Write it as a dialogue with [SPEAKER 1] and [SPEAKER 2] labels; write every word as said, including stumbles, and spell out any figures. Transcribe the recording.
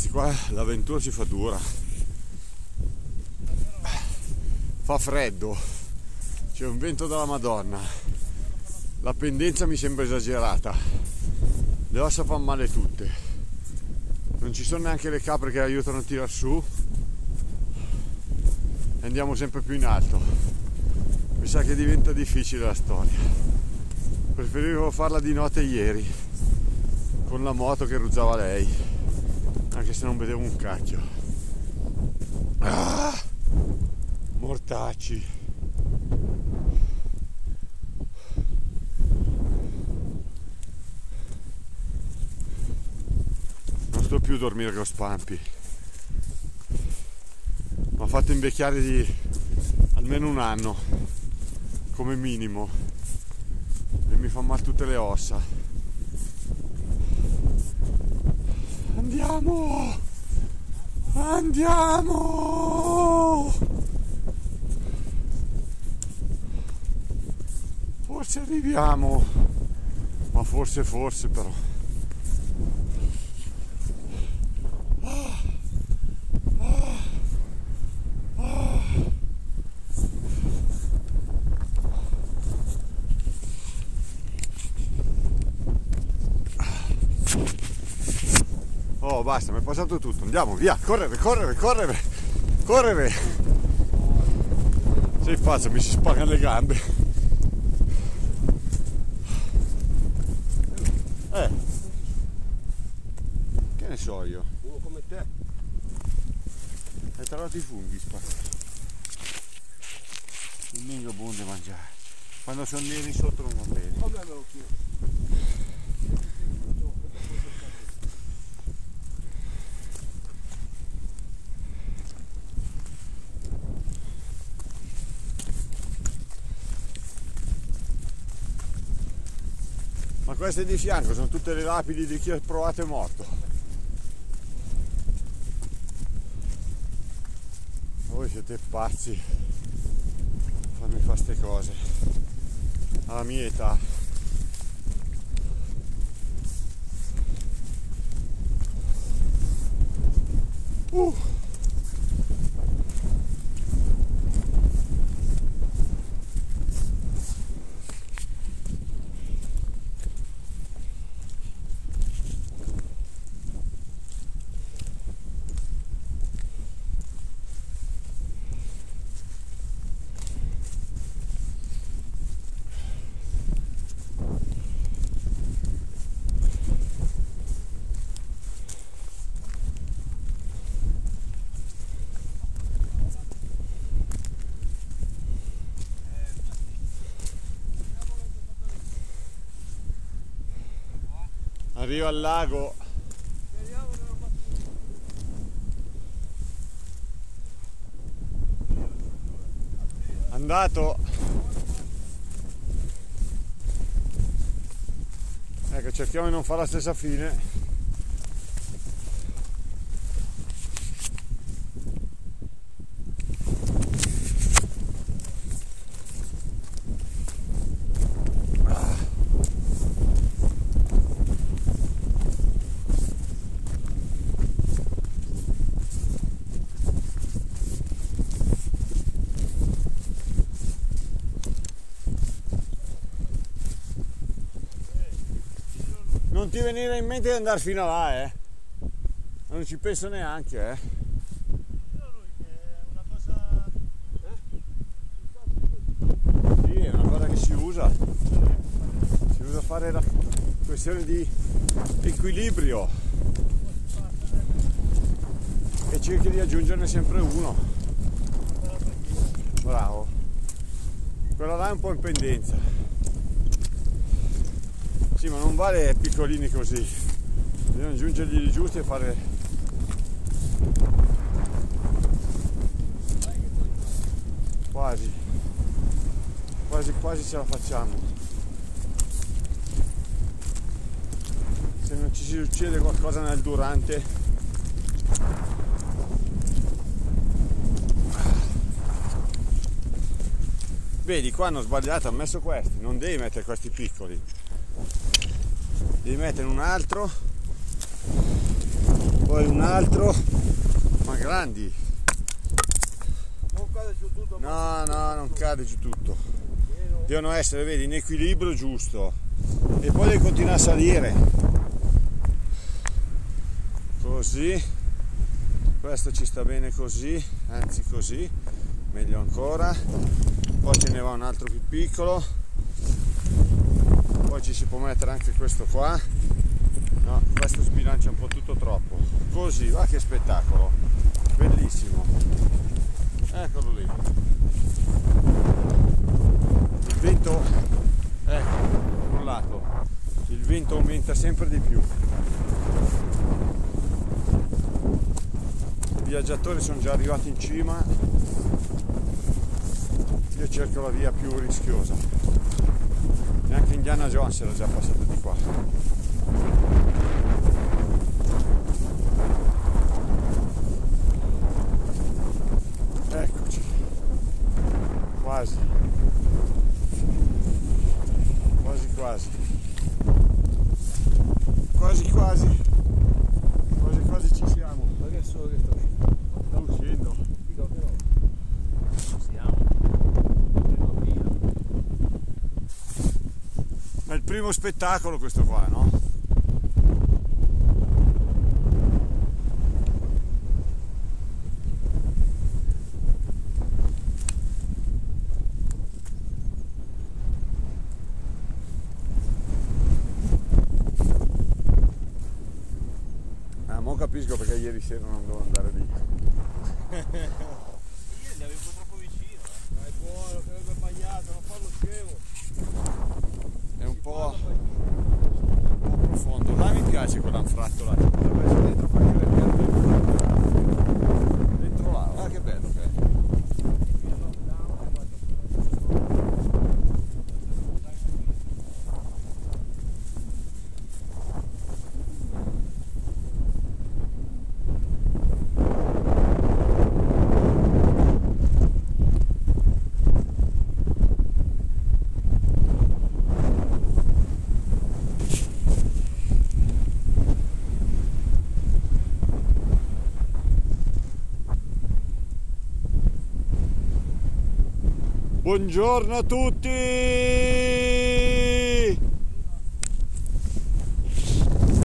[SPEAKER 1] Ragazzi, qua l'avventura si fa dura, fa freddo, c'è un vento della Madonna, la pendenza mi sembra esagerata, le ossa fanno male tutte, non ci sono neanche le capre che aiutano a tirar su e andiamo sempre più in alto. Mi sa che diventa difficile la storia. Preferivo farla di notte ieri con la moto che ruzzava lei, anche se non vedevo un cacchio. Ah, mortacci. Non sto più a dormire con Spampi. Mi ha fatto invecchiare di almeno un anno come minimo e mi fa male tutte le ossa. Andiamo! Andiamo! Forse arriviamo, ma forse forse però. Ah, ah, ah. Oh, basta, mi è passato tutto. Andiamo, via, correre, correre, correre, correre. Sei pazzo, mi si spagano le gambe. Eh, che ne so io?
[SPEAKER 2] Uno come te.
[SPEAKER 1] Hai trovato i funghi, spazio. Il mingo buono da mangiare. Quando sono neri sotto non va bene.
[SPEAKER 2] Come me lo chiedo?
[SPEAKER 1] Ma queste di fianco sono tutte le lapidi di chi ha provato e morto. Voi siete pazzi a farmi fare ste cose alla mia età. Uh. Arrivo al lago. Andato. Ecco, cerchiamo di non fare la stessa fine. Non ti venire in mente di andare fino a là, eh? Non ci penso neanche, eh? Sì, è una cosa che si usa. Si usa a fare la questione di equilibrio. E cerchi di aggiungerne sempre uno. Bravo. Quella là è un po' in pendenza. Sì, ma non vale piccolini così, bisogna aggiungergli i giusti e fare... Quasi, quasi quasi ce la facciamo. Se non ci succede qualcosa nel durante. Vedi, qua hanno sbagliato, hanno messo questi, non devi mettere questi piccoli. Devi mettere un altro poi un altro, ma grandi.
[SPEAKER 2] Non cade giù tutto.
[SPEAKER 1] No, no, non cade giù tutto. Devono essere, vedi, in equilibrio giusto. E poi devi continuare a salire. Così. Questo ci sta bene così, anzi così, meglio ancora. Poi ce ne va un altro più piccolo. Poi ci si può mettere anche questo qua. No, questo sbilancia un po' tutto troppo. Così, va che spettacolo. Bellissimo. Eccolo lì. Il vento, ecco, un lato. Il vento aumenta sempre di più. I viaggiatori sono già arrivati in cima. Io cerco la via più rischiosa. Neanche Indiana Jones era già passato di qua. Eccoci. Quasi. Quasi quasi. Quasi quasi. Quasi quasi ci siamo.
[SPEAKER 2] Adesso che sto uscendo.
[SPEAKER 1] Sta uscendo.
[SPEAKER 2] Dico però. Siamo.
[SPEAKER 1] È il primo spettacolo questo qua, no? Ah, mo capisco perché ieri sera non dovevo andare lì.
[SPEAKER 2] Io li avevo troppo vicino. Eh. È buono, che avrebbe bagnato, non farlo scemo.
[SPEAKER 1] È un po', un po' profondo. Là mi piace quell'anfratto là, che potrebbe essere dentro qualche pianta. Dentro là, guarda che bello che è. Buongiorno a tutti!